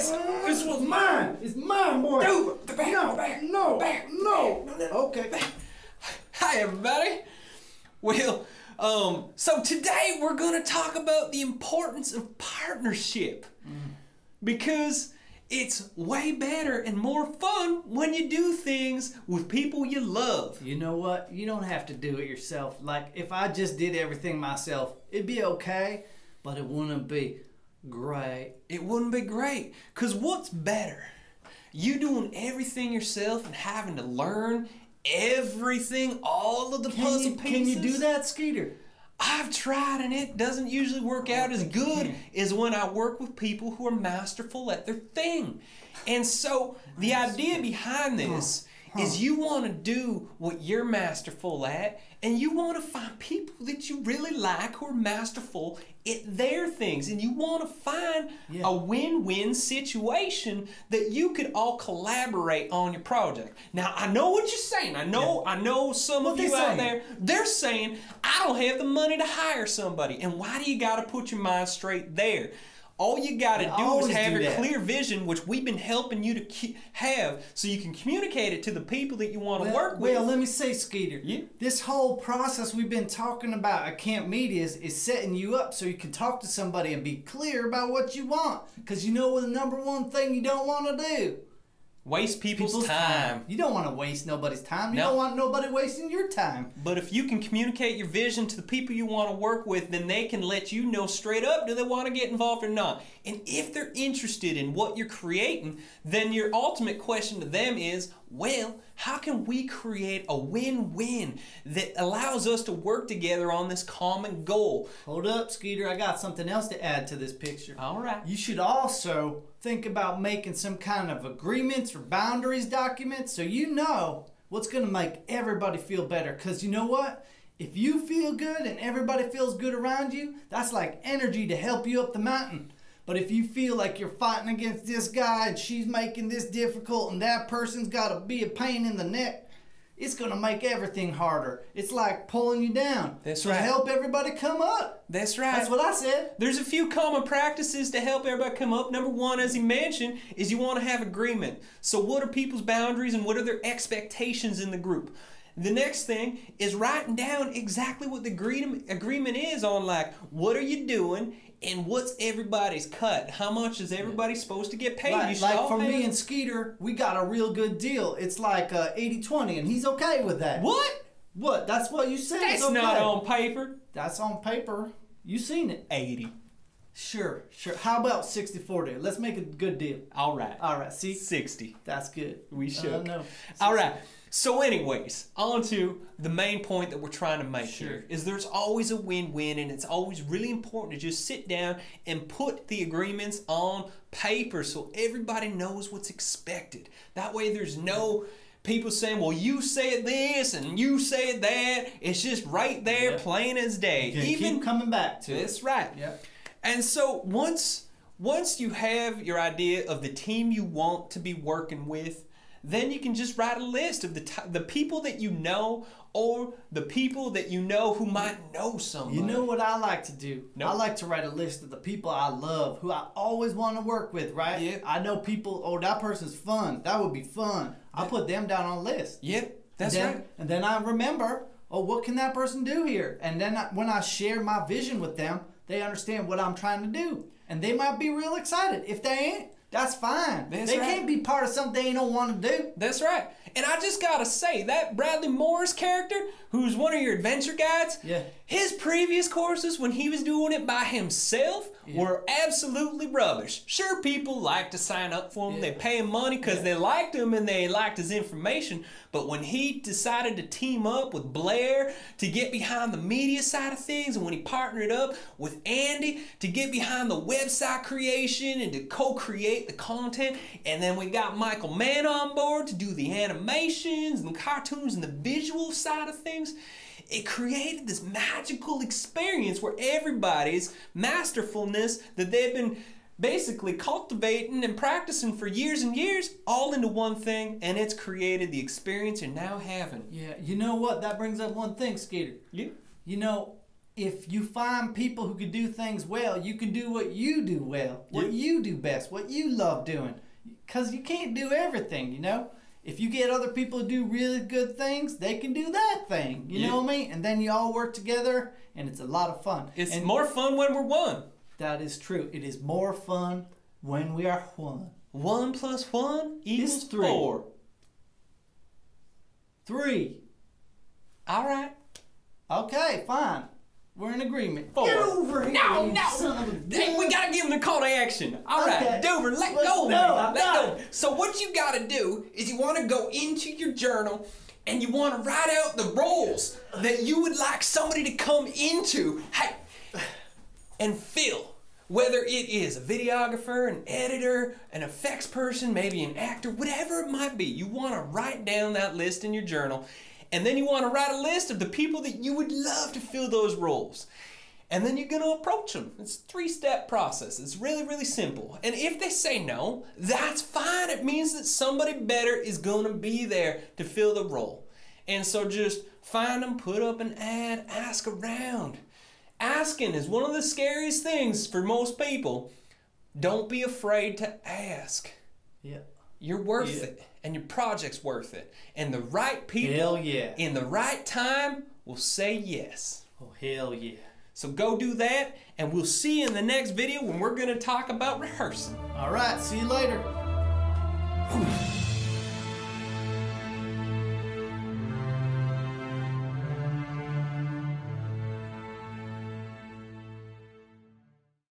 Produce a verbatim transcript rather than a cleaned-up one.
Yes! This was mine! It's mine, boy! Dude, the back, no, back, no, back, no! back, no, no, Okay. back. Hi, everybody. Well, um, so today we're going to talk about the importance of partnership. Mm. Because it's way better and more fun when you do things with people you love. You know what? You don't have to do it yourself. Like, if I just did everything myself, it'd be okay, but it wouldn't be great. It wouldn't be great. Because what's better? You doing everything yourself and having to learn everything, all of the Can puzzle you, pieces? Can you do that, Skeeter? I've tried and it doesn't usually work out as good as when I work with people who are masterful at their thing. And so the idea behind this huh. Huh. is you want to do what you're masterful at, and you want to find people that you really like who are masterful at their things, and you want to find yeah. a win-win situation that you could all collaborate on your project. Now, I know what you're saying. I know yeah. I know some what of you saying? out there, they're saying, I don't have the money to hire somebody. And why do you got to put your mind straight there? All you got to do is have do your that. clear vision, which we've been helping you to have, so you can communicate it to the people that you want to well, work with. Well, let me say, Skeeter, yeah. this whole process we've been talking about at Camp Media is, is setting you up so you can talk to somebody and be clear about what you want. Because you know what the number one thing you don't want to do? Waste people's, people's time. time. You don't want to waste nobody's time. You no. don't want nobody wasting your time. But if you can communicate your vision to the people you want to work with, then they can let you know straight up, do they want to get involved or not? And if they're interested in what you're creating, then your ultimate question to them is, well, how can we create a win-win that allows us to work together on this common goal? Hold up, Skeeter. I got something else to add to this picture. All right. You should also think about making some kind of agreements or boundaries documents so you know what's going to make everybody feel better. Because you know what? If you feel good and everybody feels good around you, that's like energy to help you up the mountain. But if you feel like you're fighting against this guy and she's making this difficult and that person's got to be a pain in the neck, it's going to make everything harder. It's like pulling you down. That's so right. help everybody come up. That's right. That's what I said. There's a few common practices to help everybody come up. Number one, as he mentioned, is you want to have agreement. So what are people's boundaries and what are their expectations in the group? The next thing is writing down exactly what the agreement is on, like, what are you doing and what's everybody's cut? How much is everybody supposed to get paid? Like, you like for pay me them. and Skeeter, we got a real good deal. It's like uh, eighty twenty, and he's okay with that. What? What? That's what you said. That's it's okay. not on paper. That's on paper. You seen it. eighty. Sure, sure. How about sixty forty? Let's make a good deal. All right. All right, see? sixty. That's good. We should. Uh, no. All right. So anyways, on to the main point that we're trying to make sure. here is there's always a win-win, and it's always really important to just sit down and put the agreements on paper so everybody knows what's expected. That way there's no people saying, well, you said this and you said that. It's just right there, yep. plain as day. You Even keep coming back to That's it. right. Yep. And so once, once you have your idea of the team you want to be working with, then you can just write a list of the t the people that you know or the people that you know who might know somebody. You know what I like to do? Nope. I like to write a list of the people I love, who I always want to work with, right? Yep. I know people, oh, that person's fun. That would be fun. I put them down on a list. Yep, that's and then, right. And then I remember, oh, what can that person do here? And then I, when I share my vision with them, they understand what I'm trying to do. And they might be real excited. If they ain't, that's fine. That's they right. can't be part of something they don't want to do. That's right. And I just gotta say, that Bradley Morris character, who's one of your adventure guides, yeah. his previous courses when he was doing it by himself yeah. were absolutely rubbish. Sure, people like to sign up for him. Yeah. They pay him money because yeah. they liked him and they liked his information. But when he decided to team up with Blair to get behind the media side of things, and when he partnered up with Andy to get behind the website creation and to co-create the content, and then we got Michael Mann on board to do the animations and the cartoons and the visual side of things, it created this magical experience where everybody's masterfulness that they've been basically cultivating and practicing for years and years all into one thing, and it's created the experience you're now having. Yeah, you know what? That brings up one thing, Skeeter. Yeah. You know, if you find people who can do things well, you can do what you do well, what Yep. you do best, what you love doing. Because you can't do everything, you know? If you get other people to do really good things, they can do that thing. You Yep. know what I mean? And then you all work together, and it's a lot of fun. It's and more fun when we're one. That is true. It is more fun when we are one. One plus one equals It's three. four. Three. All right. Okay, fine. We're in agreement. Four. Get over here, No, you no. son of a Hey, we gun. gotta give him the call to action. All right, Okay. Dover, let Let's go. go. Let Got go. So what you gotta do is you wanna go into your journal and you wanna write out the roles that you would like somebody to come into. Hey, and fill. Whether it is a videographer, an editor, an effects person, maybe an actor, whatever it might be, you want to write down that list in your journal, and then you want to write a list of the people that you would love to fill those roles. And then you're going to approach them. It's a three-step process. It's really, really simple. And if they say no, that's fine. It means that somebody better is going to be there to fill the role. And so just find them, put up an ad, ask around. Asking is one of the scariest things for most people. Don't be afraid to ask. Yeah. You're worth Yeah. it, and your project's worth it. And the right people Hell yeah. in the right time will say yes. Oh, hell yeah. So go do that, and we'll see you in the next video when we're going to talk about rehearsing. All right, see you later.